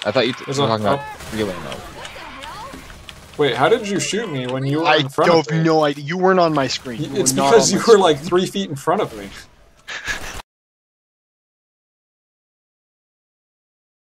I thought you were There's a- talking about oh. relay mode. Wait, how did you shoot me when you were I in front of don't me? know. You weren't on my screen. It's were not because on you my were like 3 feet in front of me.